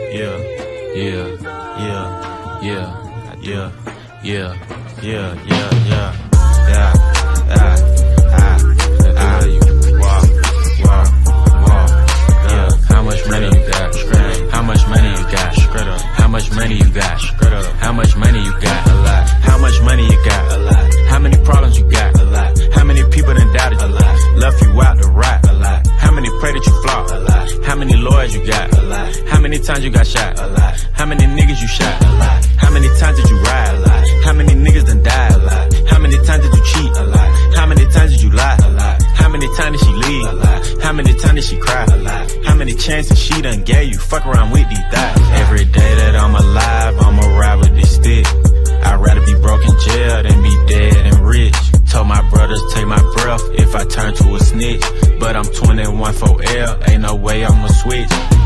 yeah, yeah, yeah, yeah, yeah, yeah, yeah, yeah, How much money you got? How much money you got? How much money you got? How much money you got? A lot. How much money you got? A lot. How many problems you got? A lot. How many people done doubted you? A lot. Left you out to rot? A lot. How many pray that you flop? A lot. How many lawyers you got? A lot. How many times you got shot? A lot. How many niggas you shot? A lot. How many times did you ride? A lot. How many niggas done died? A lot. How many times did you cheat? A lot. How many times did you lie? A lot. How many times did she leave? A lot. How many times did she cry? A lot. How many chances she done gave you? Fuck around with these thoughts. Every day that I'm alive, I'ma ride with this stick. I'd rather be broke in jail than be dead and rich. Told my brothers take my breath if I turn to a snitch. But I'm 21 for L, ain't no way I'ma switch.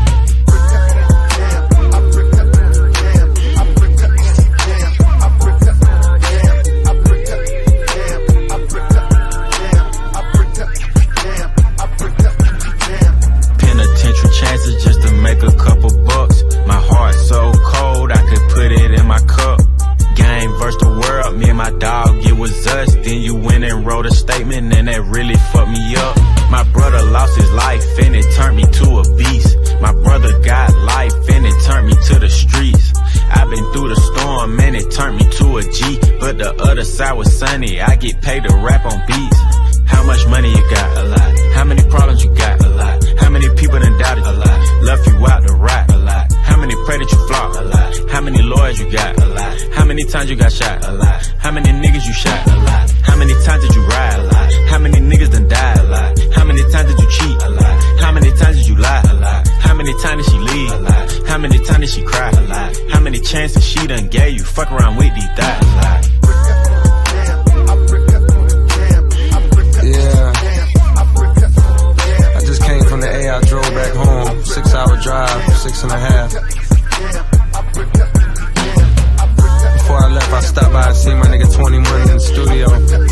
Penitentiary chances just to make a couple bucks. My heart so cold I could put it in my cup. Game versus the world, me and my dog, it was us. Then you went and wrote a statement and that really fucked me up. My brother lost his life and it turned me to a beast. My brother got life and it turned me to the streets. I've been through the storm and it turned me to a G. But the other side was sunny, I get paid to rap on beats. How much money you got? A lot. How many problems you got? A lot. How many people done doubted you? A lot. Left you out to rot? A lot. How many pray that you flop? A lot. How many lawyers you got? A lot. How many times you got shot? A lot. How many niggas you shot? A lot. How many times did you ride? A lot. How many niggas done died? A lot. How many times did you cheat? A lot. How many times did you lie? A lot. How many times did she leave? A lot. How many times did she cry? A lot. How many chances she done gave you? Fuck around with these thoughts. A lot. I drove back home, 6-hour drive, 6.5. Before I left, I stopped by and see my nigga 21 in the studio.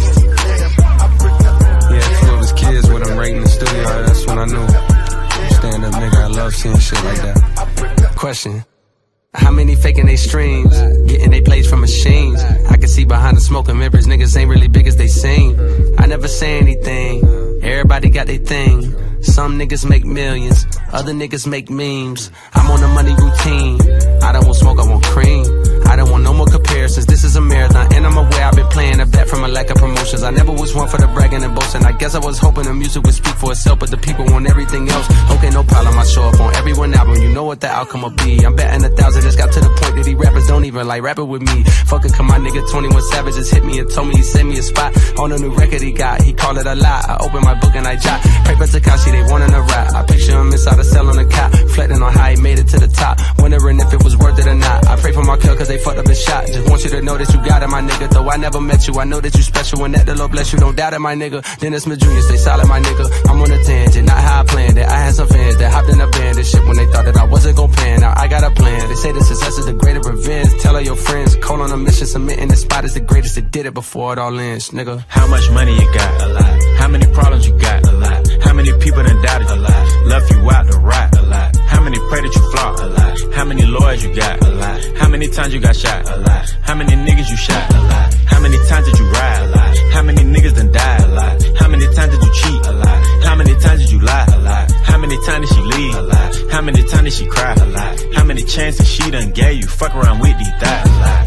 He had 2 of his kids with him right in the studio. That's when I knew. Stand up nigga, I love seeing shit like that. Question: how many faking they streams, getting they plays from machines? I can see behind the smoke and mirrors, niggas ain't really big as they seem. I never say anything, everybody got their thing. Some niggas make millions, other niggas make memes. I'm on a money routine, I don't want smoke, I want cream. I don't want no more comparisons, this is a marathon. And I'm aware I've been playing a bet from a lack of promotions. I never was one for the bragging and boasting. I guess I was hoping the music would speak for itself, but the people want everything else. Okay, no problem, I show up on every one album, you know what the outcome will be. I'm betting 1,000, it's got to the point that these rappers don't even like rapping with me. Fuck it, come my nigga 21 Savage just hit me and told me he sent me a spot on a new record he got. He called it a lie, I open my book and I jot. Pray for Takashi, they wanting to rap. I picture him inside a cell on a cot, reflecting on how he made it to the top, wondering if it was worth it or not. I pray for my kill cause they fucked up his shot. Just want you to know that you got it, my nigga. Though I never met you, I know that you special and that the Lord bless you. Don't doubt it, my nigga. Dennis Smith Jr., stay solid, my nigga. I'm on a tangent, not how I planned it. I had some fans that hopped in a band and shit when they thought that I wasn't gon' pan. Now I got a plan. They say the success is the greatest revenge. Tell all your friends, call on a mission, submitting the spot is the greatest that did it before it all ends, nigga. How much money you got? A lot. How many problems you got? A lot. How many people done doubted you? A lot. Left you out to rot? A lot. How many pray that you flop? A lot. How many lawyers you got? A lot. How many times you got shot? A lot. How many niggas you shot? A lot. How many times did you ride? A lot. How many niggas done died? A lot. How many times did you cheat? A lot. How many times did you lie? A lot. How many times did she leave? A lot. How many times did she cry? A lot. How many chances she done gave you? Fuck around with these thoughts. A lot.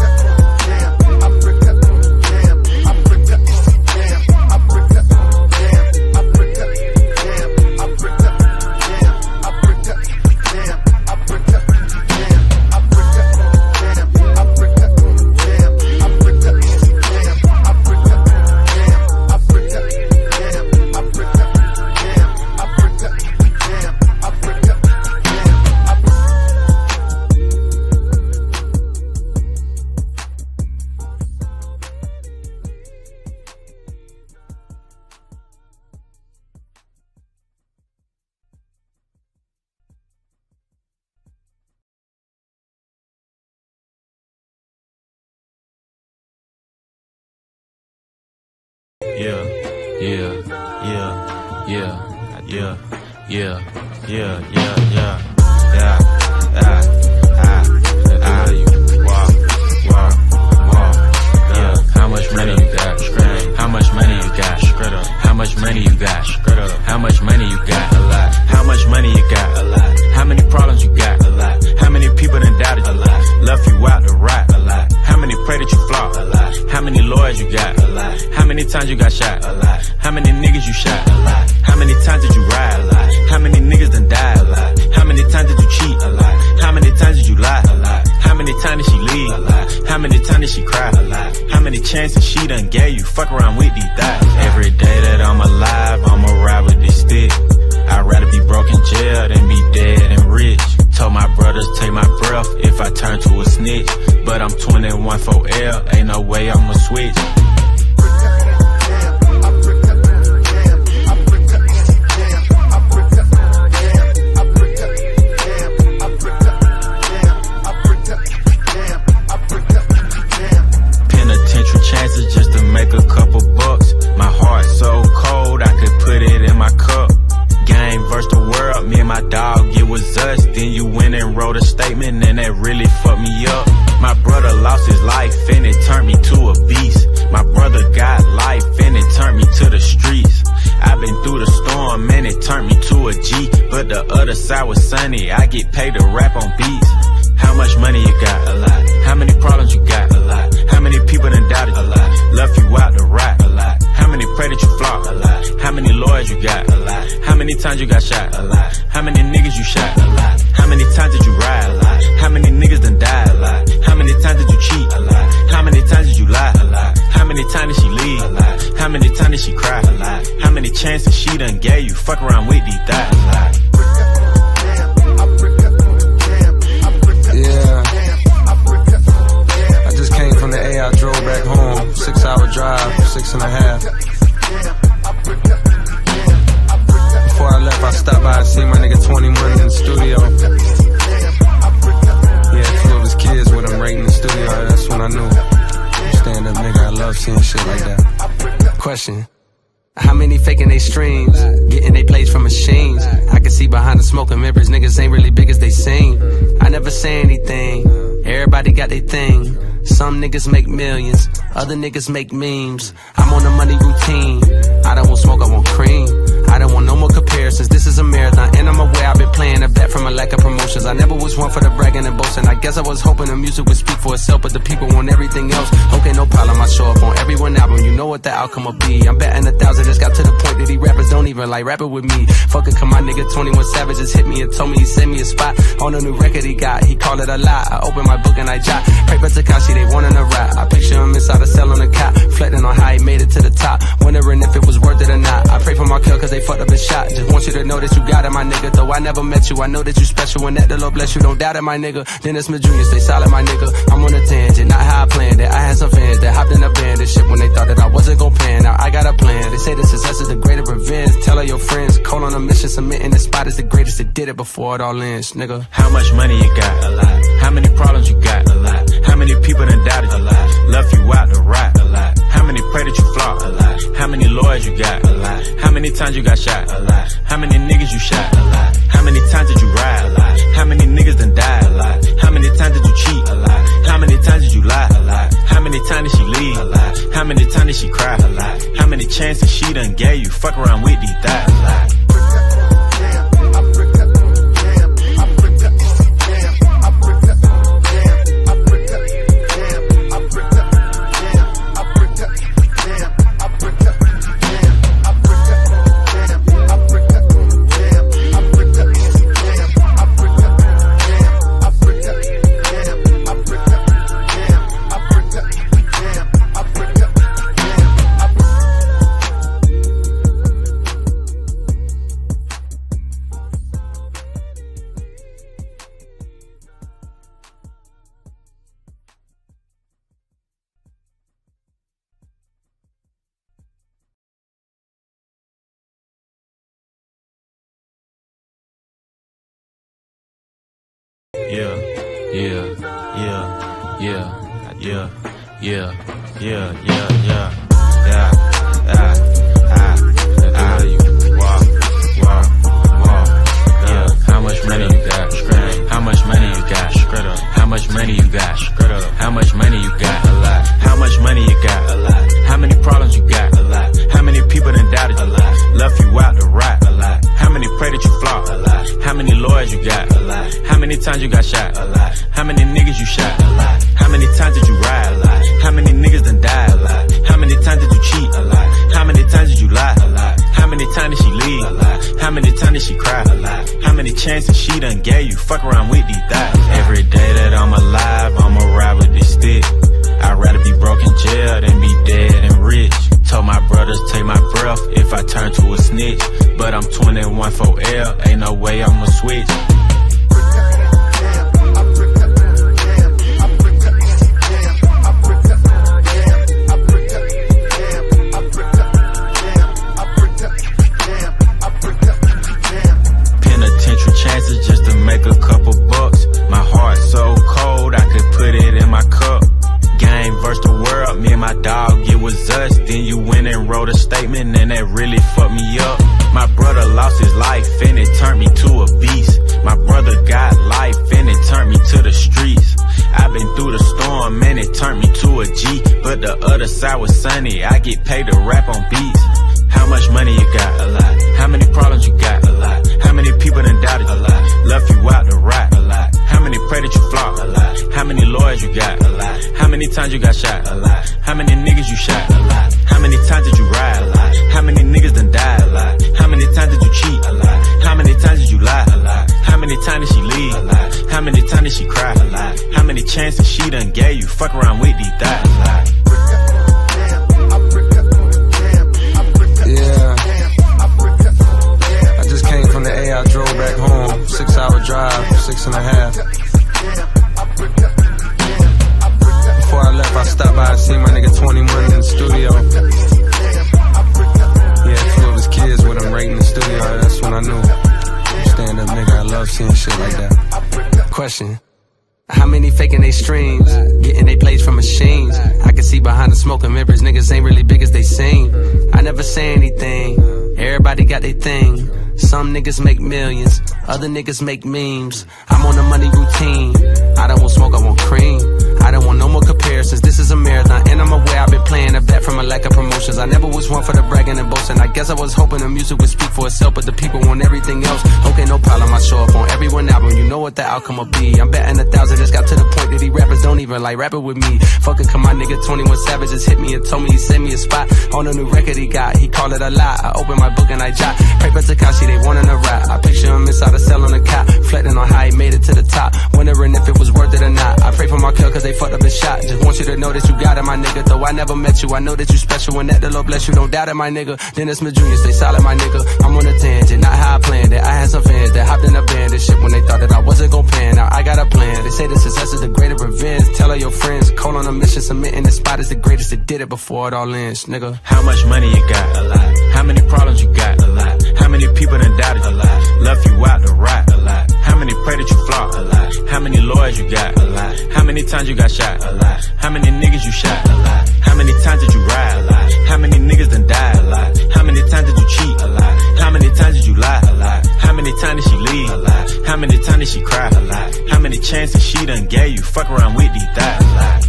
Yeah, yeah, yeah, yeah, yeah, yeah, yeah, yeah, yeah, yeah. times you got shot? A lot. How many niggas you shot? A lot. How many times did you ride? A lot. How many niggas done died? A lot. How many times did you cheat? A lot. How many times did you lie? A lot. How many times did she leave? A lot. How many times did she cry? A lot. How many chances she done gave you? Fuck around with these thoughts. Every day that I'm alive, I'ma ride with this stick. I'd rather be broke in jail than be dead and rich. Told my brothers take my breath if I turn to a snitch. But I'm 21 for L, ain't no way I'ma switch. Penitentiary chances just to make a couple bucks. My heart so cold I could put it in my cup. Game versus the world, me and my dog, it was us. Then you went and wrote a statement and that really fucked me up. My brother lost his life and it turned me to a beast. My brother got life and it turned me to the streets. I've been through the storm and it turned me to a G. But the other side was sunny, I get paid to rap on beats. How much money you got? A lot. How many problems you got? A lot. How many people done doubted you? A lot. Left you out to rot? A lot. How many pray that you flop? A lot. How many lawyers you got? A lot. How many times you got shot? A lot. How many niggas you shot? A lot. How many times did you ride? A lot. How many niggas done died? A lot. How many times did you cheat? A lot. How many times did you lie? A lot. How many times did she leave? A lot. How many times did she cry? A lot. How many chances she done gave you? Fuck around with these thoughts. A lot. Yeah, I just came from the A, I drove back home, 6-hour drive, 6.5. Before I left, I stopped by and seen my nigga 21 in the studio. Yeah, 2 of his kids with him right in the studio, that's when I knew. Stand up nigga, I love seeing shit like that. Question. How many faking they streams, getting they plays from machines? I can see behind the smoke and mirrors, niggas ain't really big as they seem. I never say anything, everybody got their thing. Some niggas make millions, other niggas make memes. I'm on a money routine, I don't want smoke, I want cream. I don't want no more comparisons, this is a marathon. And I'm aware I've been playing a bet from a lack of promotions. I never was one for the bragging and boasting. I guess I was hoping the music would speak for itself, but the people want everything else. Okay, no problem, I show up on every one album, you know what the outcome will be. I'm betting 1,000, it's got to the point that these rappers don't even like rapping with me. Fuck it, come my nigga 21 Savage just hit me and told me he sent me a spot on a new record he got. He called it a lie, I opened my book and I jot. Pray for Takashi, they wanting a rap. I picture him inside a cell on a cot, reflecting on how he made it to the top, wondering if it was worth it or not. I pray for my kill cause they fucked up his shot. Just want you to know that you got it, my nigga. Though I never met you, I know that you special and that the Lord bless you. Don't doubt it, my nigga. Dennis Smith Jr., stay solid, my nigga. I'm on a tangent, not how I planned it. I had some fans that hopped in a band and shit when they thought that I wasn't gon' pan. Now I got a plan. They say the success is the greater revenge. Tell all your friends, call on a mission, submitting the spot is the greatest that did it before it all ends, nigga. How much money you got? A lot. How many problems you got? A lot. How many people done doubted you? A lot. Left you out to rot? A lot. How many pray that you flop? A lot. How many lawyers you got? A lot. How many times you got shot? A lot. How many niggas you shot? A lot. How many times did you ride? A lot. How many niggas done died? A lot. How many times did you cheat? A lot. How many times did you lie? A lot. How many times did she leave? A lot. How many times did she cry? A lot. How many chances she done gave you? Fuck around with these thoughts. A lot. How much money you got? How much money you got? How much money you got? How much money you got? A lot. How much money you got? A lot. How many problems you got? A lot. How many people done doubted you? A lot. Left you out to rot? A lot. How many pray that you flop? A lot. How many lawyers you got? A lot. How many times you got shot? A lot. How many niggas you shot? A lot. How many times did you ride? A lot. How many niggas done died? A lot. How many times did you cheat? A lot. times did you lie? A lot. How many times did she leave? A lot. How many times did she cry? A lot. How many chances she done gave you? Fuck around with these thighs. Every day that I'm alive, I'ma ride with this stick. I'd rather be broke in jail than be dead and rich. Told my brothers take my breath if I turn to a snitch. But I'm 21 for L, ain't no way I'ma switch. Penitentiary chances just to make a couple bucks. My heart so cold I could put it in my cup. Game versus the world, me and my dog, it was us. Then you went and wrote a statement and that really fucked me up. My brother lost his life and it turned me to a beast. My brother got life and it turned me to the streets. I've been through the storm and it turned me to a G. But the other side was sunny, I get paid to rap on beats. How much money you got? A lot. How many problems you got? A lot. How many people done doubted you? A lot. Left you out to rap? A lot. How many pray that you flop? A lot. How many lawyers you got? A lot. How many times you got shot? A lot. How many niggas you shot? A lot. How many times did you ride? A lot. How many niggas done died? A lot. How many times did you cheat? A lot. How many times did you lie? A lot. How many times did she leave? A lot. How many times did she cry? A lot. How many chances she done gave you? Fuck around with these thighs. A lot. From the A, I drove back home, 6-hour drive, 6.5. Before I left, I stopped by and seen my nigga 21 in the studio. He had 2 of his kids with him right in the studio. That's when I knew. Stand up nigga, I love seeing shit like that. Question: how many faking they streams, getting they plays from machines? I can see behind the smoke and mirrors, niggas ain't really big as they seem. I never say anything, everybody got their thing. Some niggas make millions, other niggas make memes. I'm on a money routine, I don't want smoke, I want cream. I don't want no more comparisons, this is a marathon. And I'm aware I've been playing a bet from a lack of promotions. I never was one for the bragging and boasting. I guess I was hoping the music would speak for itself, but the people want everything else. Okay, no problem, I show up on every one album, you know what the outcome will be. I'm betting 1,000, it's got to the point that these rappers don't even like rapping with me. Fuck it, come my nigga 21 Savage just hit me and told me he sent me a spot on a new record he got, he called it a lie. I open my book and I jot, pray for Takashi, they wanting a rap. I picture him inside a cell on a cot, reflecting on how he made it to the top, wondering if it was worth it or not. I pray for my kill cause they fucked up his shot. Just want you to know that you got it, my nigga. Though I never met you, I know that you special and that the Lord bless you. Don't doubt it, my nigga. Dennis Smith Jr., stay solid, my nigga. I'm on a tangent, not how I planned it. I had some fans that hopped in a band and shit when they thought that I wasn't gon' pan. Now I got a plan. They say the success is the greater revenge. Tell all your friends, call on a mission, submitting the spot is the greatest that did it before it all ends, nigga. How much money you got? A lot. How many problems you got? A lot. How many people done doubted you? A lot. Left you out to rap? A lot. How many pray that you flop? A lot. How many lawyers you got? A lot. How many times you got shot? A lot. How many niggas you shot? A lot. How many times did you ride? A lot. How many niggas done died? A lot. How many times did you cheat? A lot. How many times did you lie? A lot. How many times did she leave? A lot. How many times did she cry? A lot. How many chances she done gave you? Fuck around with these thighs. A lot.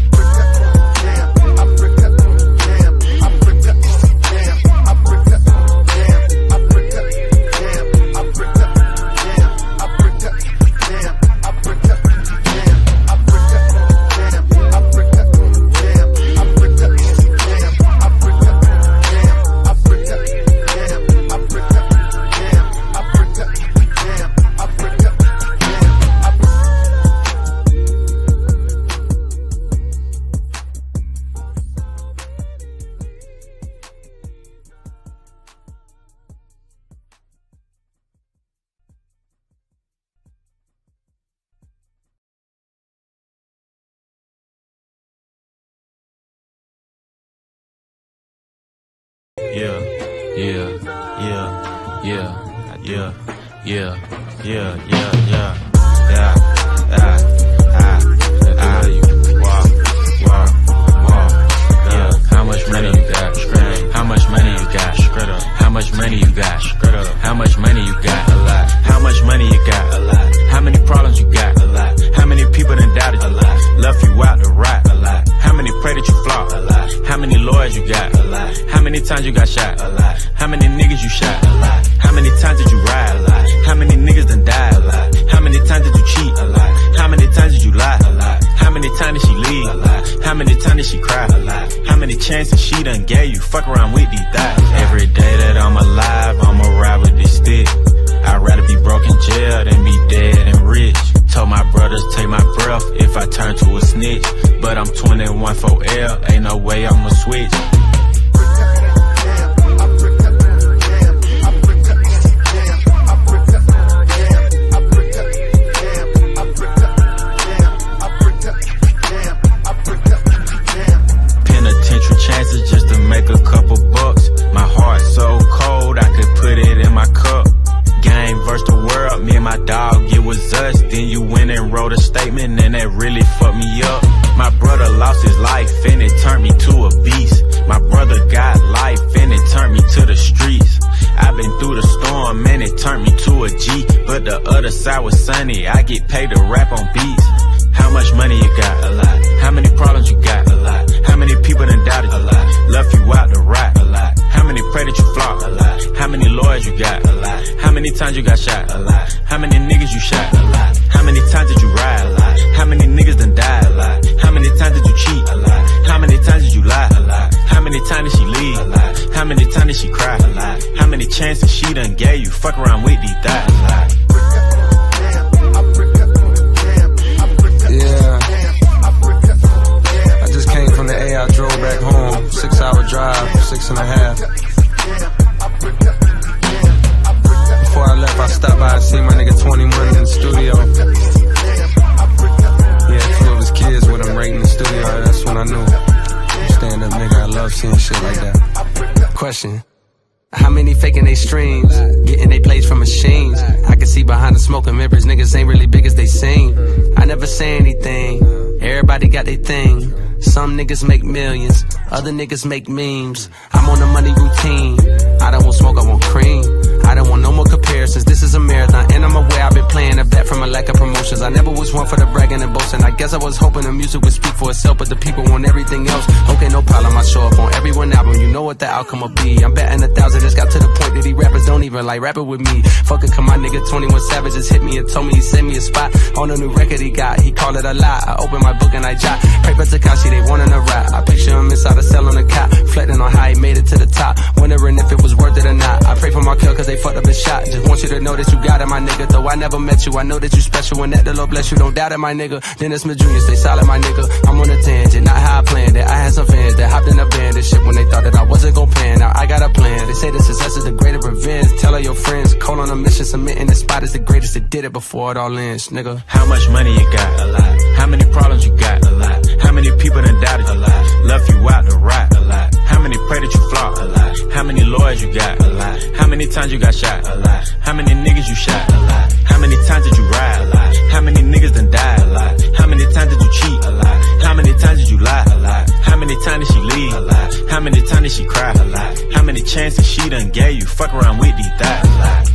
How much money you got? How much money you got? How much money you got? How much money you got? A lot. How much money you got? A lot. How many problems you got? A lot. How many people done doubted you? A lot. Left you out to rap? A lot. How many pray that you flop? A lot. How many lawyers you got? A lot. How many times you got shot? A lot. How many niggas you shot? A lot. How many times did you ride? A lot. How many niggas done died? A lot. How many times did you cheat? A lot. How many times did you lie? A lot. How many times did she leave? A lot. How many times did she cry? A lot. How many chances she done gave you? Fuck around with these thighs. Every day that I'm alive, I'ma ride with this stick. I'd rather be broke in jail than be dead and rich. Told my brothers take my breath if I turn to a snitch. But I'm 21 for L, ain't no way I'ma switch. Penitentiary chances just to make a couple bucks. My heart so cold I could put it in my cup. Game versus the world, me and my dog, it was us. Then you went and wrote a statement and that really fucked me up. My brother lost his life and it turned me to a beast. My brother got life and it turned me to the streets. I've been through the storm and it turned me to a G. But the other side was sunny, I get paid to rap on beats. How much money you got? A lot. How many problems you got? A lot. How many people done doubted you? A lot. Left you out to rot? A lot. How many pray that you flop? A lot. How many lawyers you got? A lot. How many times you got shot? A lot. How many niggas you shot? A lot. How many times did you ride? A lot. How many niggas done died? A lot. How many times did you cheat? A lot. How many times did you lie? A lot. How many times did she leave? A lot. How many times did she cry? A lot. How many chances she done gave you? Fuck around with these thighs. A lot. I drove back home, 6-hour drive, 6.5. Before I left, I stopped by and seen my nigga 21 in the studio. Yeah, 2 of his kids with him right in the studio. That's when I knew. Stand up nigga, I love seeing shit like that. Question: how many faking they streams, getting they plays from machines? I can see behind the smoke and mirrors, niggas ain't really big as they seem. I never say anything, everybody got their thing. Some niggas make millions, other niggas make memes. I'm on a money routine, I don't want smoke, I want cream. I don't want no more comparisons, this is a marathon. And I'm aware I've been playing a bet from a lack of promotions. I never was one for the bragging and boasting. I guess I was hoping the music would speak for itself, but the people want everything else. Okay, no problem, I show up on every one album, you know what the outcome will be. I'm betting 1,000, it's got to the point that these rappers don't even like rapping with me. Fuck it, come my nigga 21 Savage just hit me and told me he sent me a spot on a new record he got. He called it a lie, I opened my book and I jot. Pray for Takashi, they wanting a rap. I picture him inside a cell on a cot, reflecting on how he made it to the top, wondering if it was worth it or not. I pray for my kill cause they fucked up his shot. Just want you to know that you got it, my nigga. Though I never met you, I know that you special and that the Lord bless you. Don't doubt it, my nigga. Dennis Smith Jr., stay solid, my nigga. I'm on a tangent, not how I planned it. I had some fans that hopped in a band and shit when they thought that I wasn't gon' pan. Now I got a plan. They say the success is the greatest revenge. Tell all your friends, call on a mission, submitting the spot is the greatest that did it before it all ends, nigga. How much money you got? A lot. How many problems you got? A lot. How many people done doubted you? A lot. Left you out to rot? A lot. How many pray that you flop? A lot. How many lawyers you got? A lot. How many times you got shot? A lot. How many niggas you shot? A lot. How many times did you ride? A lot. How many niggas done died? A lot. How many times did you cheat? A lot. How many times did you lie? A lot. How many times did she leave? A lot. How many times did she cry? A lot. How many chances she done gave you? Fuck around with these thighs. A lot.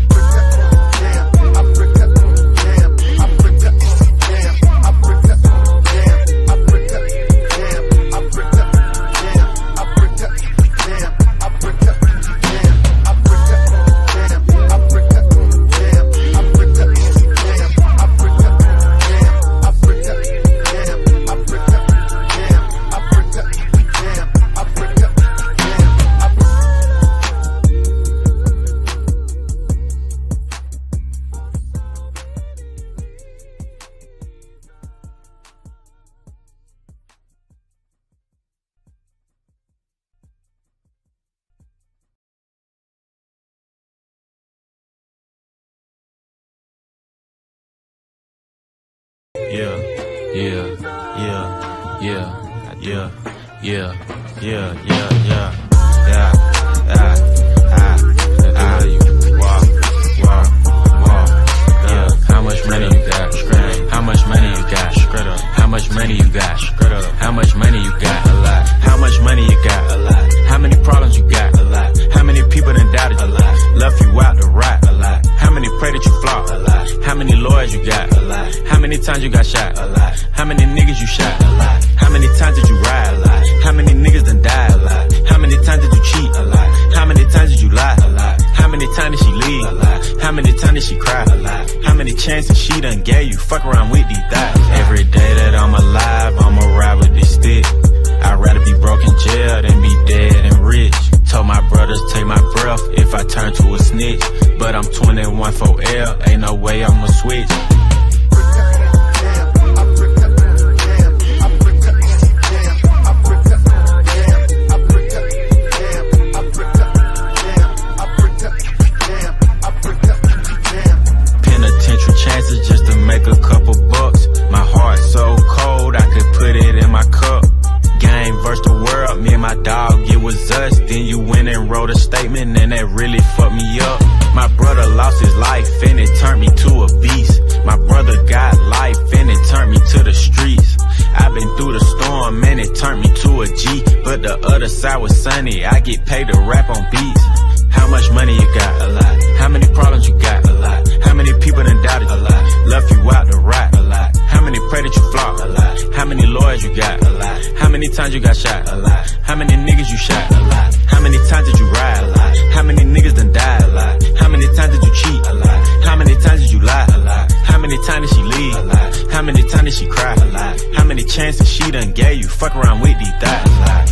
How much money you got? How much money you got? How much money you got? How much money you got? A lot. How much money you got? A lot. How many problems you got? A lot. How many people done doubted you? A lot. Left you out to rot? A lot. How many pray that you flop? A lot. How many lawyers you got? A lot. How many times you got shot? A lot. How many niggas you shot? A lot. How many times did you ride? A lot. How many niggas done died? A lot. How many times did you cheat? A lot. How many times did you lie? A lot. How many times did she leave? A lot. How many times did she cry? A lot. How many chances she done gave you? Fuck around with these thighs. Every day that I'm alive, I'ma ride with this stick. I'd rather be broke in jail than be breath if I turn to a snitch. But I'm 21 for L, ain't no way I'ma switch. Penitentiary chances just to make a couple bucks. My heart so cold, I could put it in my cup. Game versus the world, me and my dog, it was us. Then you went and wrote a statement and that really fucked me up. My brother lost his life and it turned me to a beast. My brother got life and it turned me to the streets. I've been through the storm and it turned me to a G. But the other side was sunny, I get paid to rap on beats. How much money you got? A lot. How many problems you got? A lot. How many people done doubted you? A lot. Left you out to rot? A lot. How many pray that you flop? A lot. How many lawyers you got? A lot. How many times you got shot? A lot. How many niggas you shot? A lot. How many times did you ride? A lot. How many niggas done died? A lot. How many times did you cheat? A lot. How many times did you lie? A lot. How many times did she leave? A lot. How many times did she cry? A lot. How many chances she done gave you? Fuck around with these thighs? A lot.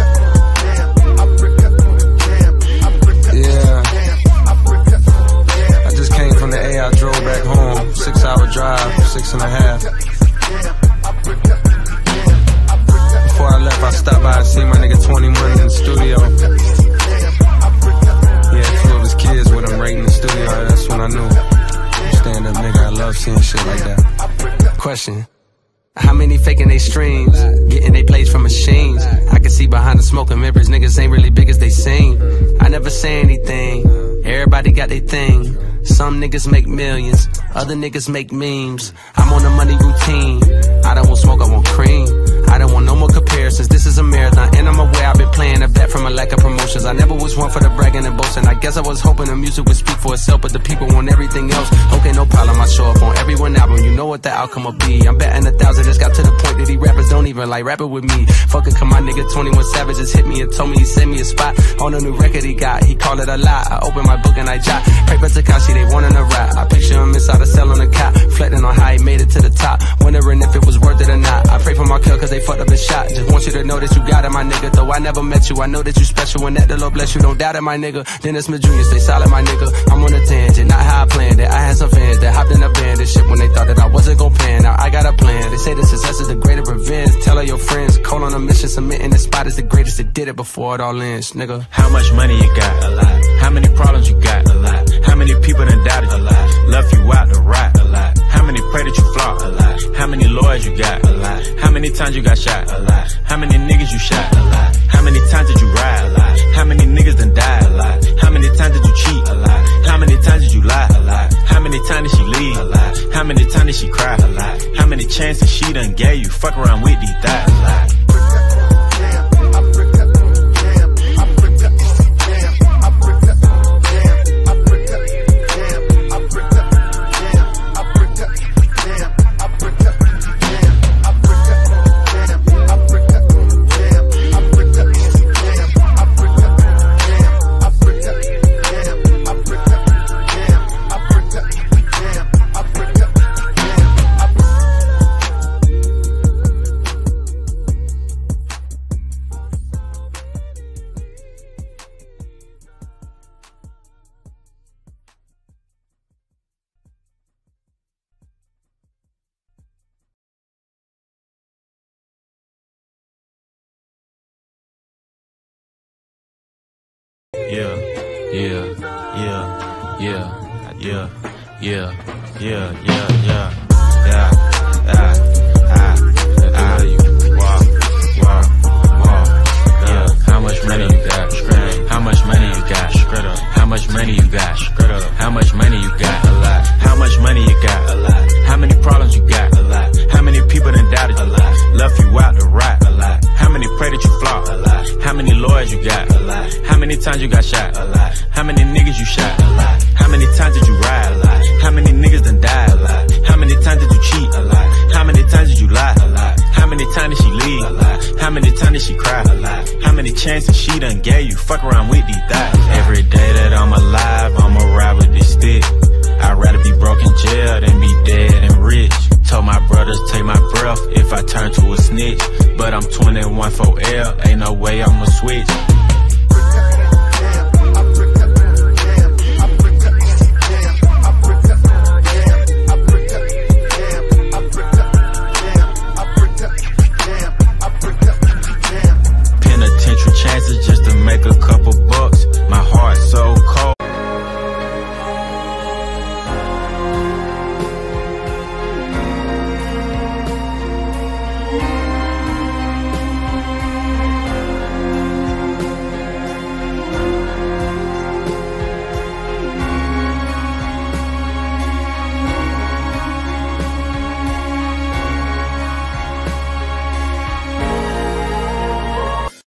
I drove back home, 6-hour drive, 6.5. Before I left, I stopped by and see my nigga 21 in the studio. He had 2 of his kids with him right in the studio. That's when I knew. Stand up nigga, I love seeing shit like that. Question: how many faking they streams, getting they plays from machines? I can see behind the smoke and mirrors, niggas ain't really big as they seem. I never say anything, everybody got their thing. Some niggas make millions, other niggas make memes. I'm on a money routine, I don't want smoke, I want cream. I don't want no more comparisons, this is a marathon. And I'm aware I've been playing a bet from a lack of promotions. I never was one for the bragging and boasting. I guess I was hoping the music would speak for itself, but the people want everything else. Okay, no problem, I show up on every one album, you know what the outcome will be. I'm betting 1,000, it's got to the point that these rappers don't even like rapping with me. Fucking come my nigga 21 Savage just hit me and told me he sent me a spot on a new record he got. He called it a lie, I open my book and I jot. Pray for Takashi, they wanting to rap. I picture him inside a cell on a cot, reflecting on how he made it to the top, wondering if it was worth it or not. I pray for my kill cause they fucked up the shot. Just want you to know that you got it, my nigga. Though I never met you, I know that you special and that the Lord bless you. Don't doubt it, my nigga. Dennis Smith Jr., stay solid, my nigga. I'm on a tangent, not how I planned it. I had some fans that hopped in a band and shit when they thought that I wasn't gon' pan. Now I got a plan. They say the success is the greatest revenge. Tell all your friends, call on a mission, submitting the spot is the greatest that did it before it all ends, nigga. How much money you got? A lot. How many problems you got? A lot. How many people done doubted you? A lot. Left you out to rot? A lot. How many pray that you flop? A lot. How many lawyers you got? A lot. How many times you got shot? A lot. How many niggas you shot? A lot. How many times did you ride? A lot. How many niggas done died? A lot. How many times did you cheat? A lot. How many times did you lie? A lot. How many times did she leave? A lot. How many times did she cry? A lot. How many chances she done gave you? Fuck around with these thighs? A lot. How much money you got? How much money you got? How much money you got? How much money you got? A lot. How much money you got? A lot. How many problems you got? A lot. How many people done doubted you? A lot. Left you out to rot? A lot. How many pray that you flop? A lot. How many lawyers you got? A lot. How many times you got shot? A lot. How many niggas you shot? A lot. How many times did you ride? A lot. How many niggas done died? A lot. How many times did you cheat? A lot. How many times did you lie? A lot. How many times did she leave? A lot. How many times did she cry? A lot. How many chances she done gave you? Fuck around with these thighs. Every day that I'm alive, I'ma ride with this stick. I'd rather be broke in jail than be dead and rich. Told my brothers take my breath if I turn to a snitch. But I'm 21 for L, ain't no way I'ma switch.